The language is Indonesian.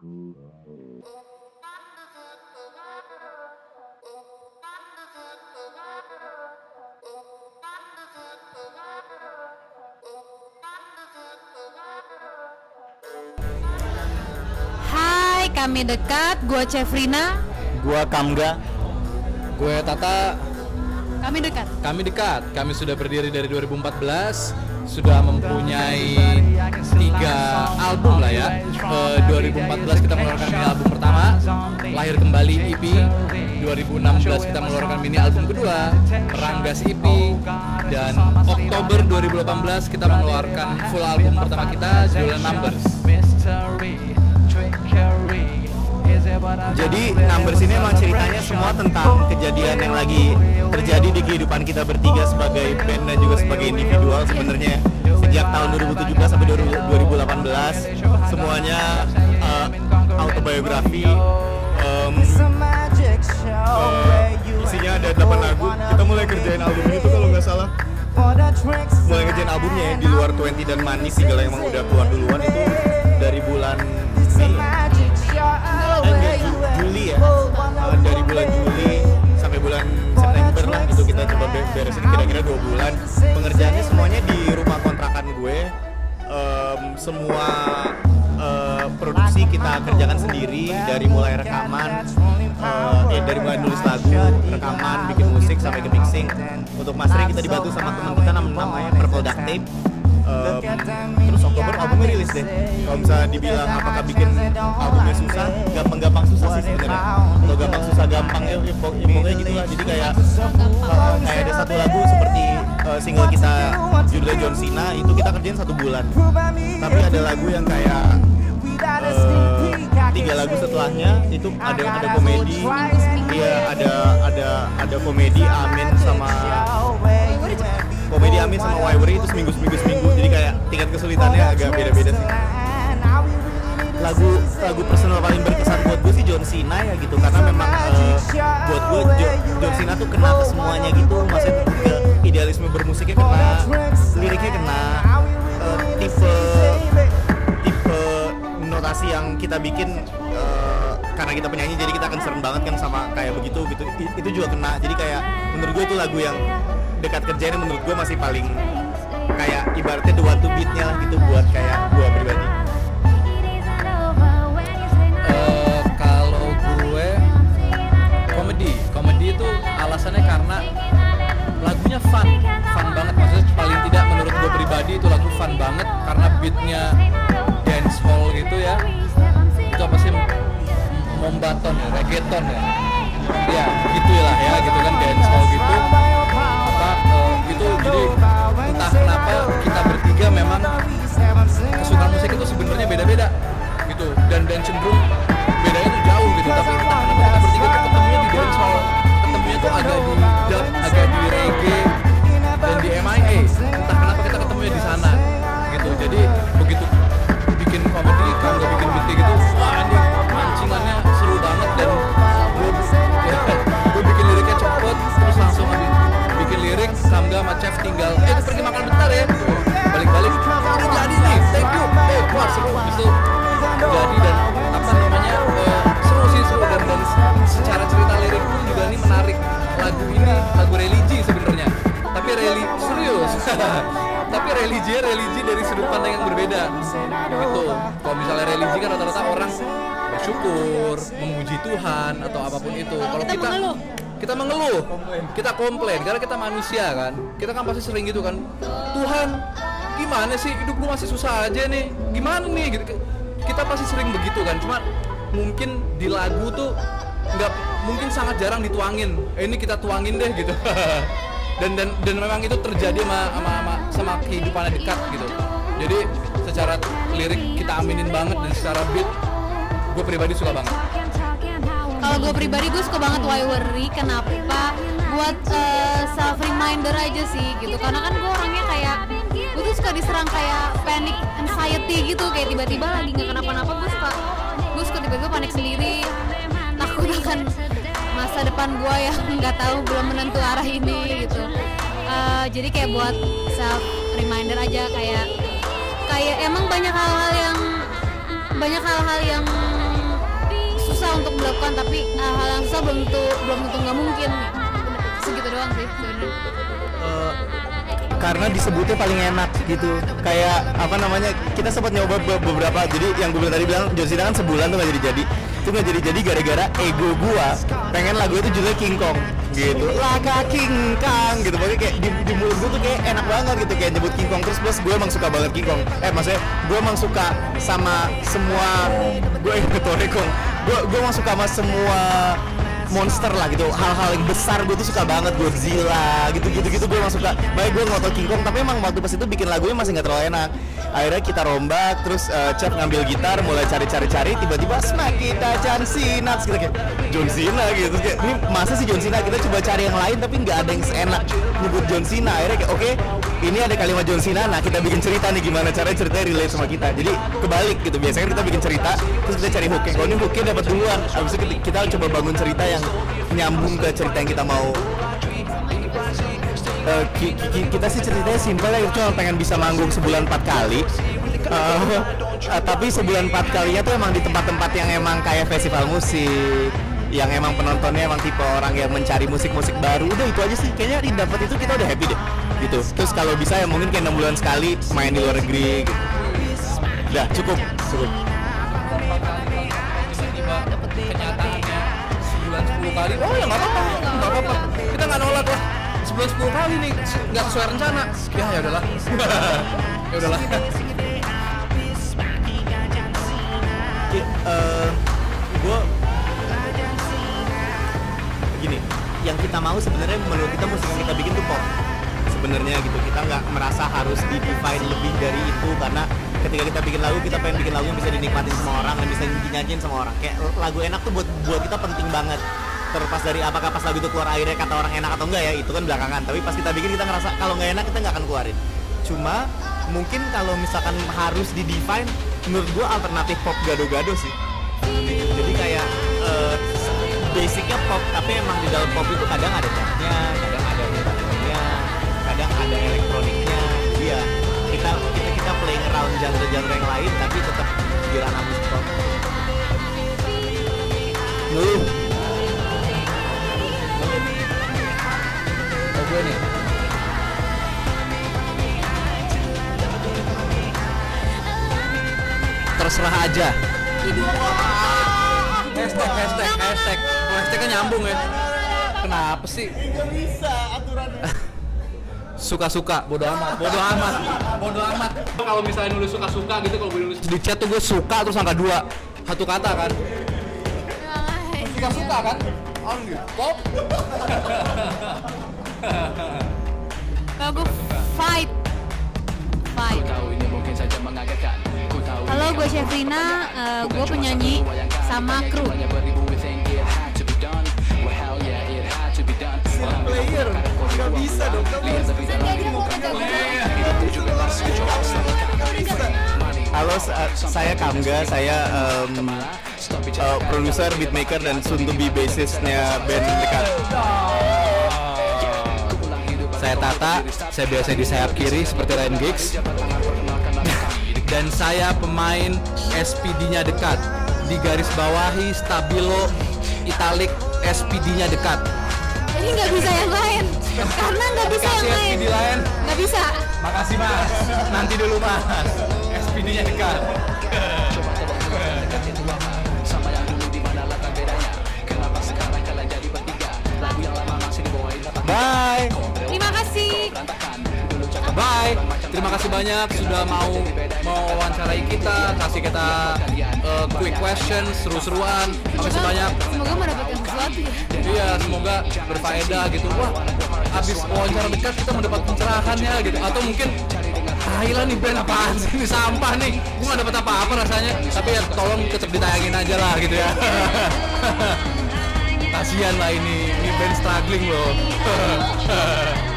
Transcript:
Hai, kami dekat. Gua Cefrina. Gua Kamga. Gue Tata. Kami dekat. Kami dekat. Kami sudah berdiri dari 2014, sudah mempunyai 3 album lah ya. 2014 kita mengeluarkan mini album pertama, Lahir Kembali EP. 2016 kita mengeluarkan mini album kedua, Peranggas EP. Dan Oktober 2018 kita mengeluarkan full album pertama kita, judulnya Numbers. Jadi Numbers ini emang ceritanya semua tentang kejadian yang lagi terjadi di kehidupan kita bertiga sebagai band dan juga sebagai individual sebenarnya. Sejak tahun 2017 sampai 2018 semuanya autobiografi. Isinya ada 8 lagu. Kita mulai kerjain album ini tuh kalau nggak salah mulai ngerjain albumnya ya, di luar 20 dan Manis single yang emang udah keluar duluan itu dari bulan Juli ya, dari bulan Juli sampai bulan September lah itu kita coba beresin kira-kira 2 bulan. Pengerjaannya semuanya di rumah kontrakan gue. Semua produksi kita kerjakan sendiri dari mulai rekaman, dari mulai nulis lagu, rekaman, bikin musik sampai ke mixing. Untuk mastering kita dibantu sama teman kita namanya Purple Duct Tape. Terus Oktober albumnya rilis deh. Kalau misalnya dibilang apakah bikin albumnya susah, gampang-gampang susah sih sebenarnya. Kalau gampang susah gampang ya pokoknya gitulah. Jadi kayak ada satu lagu seperti single kita judulnya John Cena itu kita kerjain 1 bulan. Tapi ada lagu yang kayak 3 lagu setelahnya itu ada komedi. Iya, ada komedi Amin sama Wiwery itu seminggu. Jadi kayak tingkat kesulitannya agak beda-beda sih. Lagu personal paling berkesan buat gue sih John Cena ya gitu, karena memang buat gue John Cena tuh kena ke semuanya gitu. Maksudnya ke idealisme bermusiknya kena, liriknya kena, tipe notasi yang kita bikin karena kita penyanyi jadi kita concern banget kan sama kayak begitu gitu. Itu juga kena. Jadi kayak menurut gue itu lagu yang dekat kerjanya menurut gue masih paling kayak ibaratnya the one to beat-nya lah gitu buat kayak gue pribadi. Kalau gue komedi itu alasannya karena lagunya fun banget. Maksudnya paling tidak menurut gue pribadi itu lagu fun banget karena beatnya dancehall gitu ya. Itu apa sih, mombaton ya, reggaeton ya gitulah ya gitu kan, dancehall gitu. Gitu jadi entah kenapa kita bertiga memang kesukaan musik itu sebenarnya beda-beda gitu dan cenderung bedanya tuh jauh gitu, tapi entah kenapa kita bertiga tuh ketemunya di dancehall, ketemunya tuh agak di dub, agak di reggae dan di MIA, entah kenapa kita ketemunya di sana gitu. Jadi begitu bikin komedi, kalau bikin beat gitu, wah ini mancingannya seru banget dan gue bikin liriknya cepet terus langsung bikin lirik. Kamga sama Chef tinggal pergi makan bentar ya, balik-balik udah jadi nih, thank you, wah seru gitu jadi. Dan apa namanya seru dan secara cerita lirik pun juga nih menarik. Lagu ini lagu religi sebenarnya, tapi serius tapi religi dari sudut pandang yang berbeda gitu. Kalau misalnya religi kan rata-rata orang bersyukur, memuji Tuhan atau apapun itu. Kalau kita mengeluh, kita komplain karena kita manusia kan. Kita kan pasti sering gitu kan, Tuhan gimana sih hidup lu masih susah aja nih, gimana nih gitu. Kita pasti sering begitu kan. Cuma mungkin di lagu tuh nggak mungkin sangat jarang dituangin. Ini kita tuangin deh gitu. dan memang itu terjadi sama kehidupan dekat gitu. Jadi secara lirik kita aminin banget dan secara beat gue pribadi suka banget. Kalau gue pribadi gue suka banget Wiwery. Kenapa? Buat self reminder aja sih gitu. Karena kan gue orangnya kayak gue tuh suka diserang kayak panic anxiety gitu, kayak tiba-tiba lagi nggak kenapa-napa gue suka tiba-tiba panik sendiri, takut akan masa depan gue yang nggak tahu, belum menentu arah ini gitu. Jadi kayak buat self reminder aja, kayak emang banyak hal-hal yang untuk dilakukan, tapi hal yang susah belum tentu nggak mungkin. Segitu doang sih sebenarnya. Karena disebutnya paling enak gitu, kayak apa namanya, kita sempat nyoba beberapa. Jadi yang gue tadi bilang John Cena kan sebulan tuh nggak jadi, itu nggak jadi gara-gara ego gua pengen lagu itu judulnya King Kong gitu, laga King Kong gitu. Pokoknya kayak di mulut gue tuh kayak enak banget gitu, kayak nyebut King Kong. Terus plus gue emang suka banget King Kong, maksudnya gue emang suka sama semua, gue emang suka sama semua monster lah gitu, hal-hal yang besar gue tuh suka banget, Godzilla gitu gue emang suka. Baik gue ngotot King Kong, tapi emang waktu pas itu bikin lagunya masih nggak terlalu enak. Akhirnya kita rombak, terus Cep ngambil gitar, mulai cari-cari, tiba-tiba smack kita John Cena, kita kayak John Cena gitu, terus kayak ini masa sih John Cena, kita coba cari yang lain tapi nggak ada yang seenak nyebut John Cena. Akhirnya kayak oke, ini ada kalimat John Cena, nah kita bikin cerita nih, gimana caranya ceritanya relate sama kita. Jadi kebalik gitu, biasanya kita bikin cerita terus kita cari hooknya, kalau ini hooknya dapat duluan, habis itu kita coba bangun cerita yang nyambung ke cerita yang kita mau. Kita sih ceritanya simpel ya, cuma pengen bisa manggung sebulan 4 kali. Tapi sebulan 4 kalinya tuh emang di tempat-tempat yang emang kayak festival musik, yang emang penontonnya emang tipe orang yang mencari musik-musik baru. Udah itu aja sih, kayaknya di dapat itu kita udah happy deh gitu. Terus kalau bisa ya mungkin kayak 6 bulan sekali main di luar negeri gitu. Udah cukup. Kenyataannya sebulan 10 kali, oh ya nggak apa-apa, kita nggak nolak lah. Sebulan 10 kali nih nggak sesuai rencana, ya udahlah. Gue gini, yang kita mau sebenarnya menurut kita musik yang kita bikin tuh pop sebenarnya gitu. Kita nggak merasa harus di-define lebih dari itu, karena ketika kita bikin lagu, kita pengen bikin lagu yang bisa dinikmatin sama orang dan bisa dinyanyiin sama orang. Kayak lagu enak tuh buat kita penting banget. Terlepas dari apakah pas lagu itu keluar akhirnya kata orang enak atau enggak ya, itu kan belakangan. Tapi pas kita bikin, kita ngerasa kalau nggak enak kita nggak akan keluarin. Cuma mungkin kalau misalkan harus di-define, menurut gua alternatif pop gado-gado sih. Jadi kayak basicnya pop, tapi emang di dalam pop itu kadang ada jazznya, kadang ada metalnya, kadang ada elektroniknya. Iya, kita playing around genre-genre yang lain, tapi tetap di ranah musik pop. Gue nih terserah aja. Hashtagnya nyambung ya. Kenapa sih? Nggak bisa aturan. Suka-suka, bodo amat. Kalau misalnya nulis suka-suka gitu, kalau gue nulis di chat tuh gue suka terus angka 2, satu kata kan. Suka-suka kan? Pop. Kalau gue fight. Halo, gue Syafrina, gue penyanyi sama kru. Player, nggak bisa dong. Halo, saya Kamga, saya produser, beatmaker, dan soon to be bassistnya band Dekat. Saya Tata, saya biasa di sayap kiri seperti Ryan Giggs. Dan saya pemain SPD-nya Dekat. Di garis bawahi stabilo italik SPD-nya Dekat. Ini nggak bisa yang lain, karena nggak bisa yang lain. SPD lain. Nggak bisa. Makasih mas. Nanti dulu mas. SPD-nya Dekat. Bye. Terima kasih. Bye. Terima kasih banyak sudah mau wawancarai kita, kasih kita quick question, seru-seruan. Makasih banyak. Semoga mendapatkan sesuatu ya. Iya, semoga berfaedah gitu. Wah, abis wawancara Dekat kita mendapat pencerahannya gitu. Atau mungkin Thailand nih, band apaan sih, ini sampah nih, gue gak dapet apa-apa rasanya. Tapi ya tolong tetap ditayangin aja lah gitu ya. Kasian lah ini band struggling loh.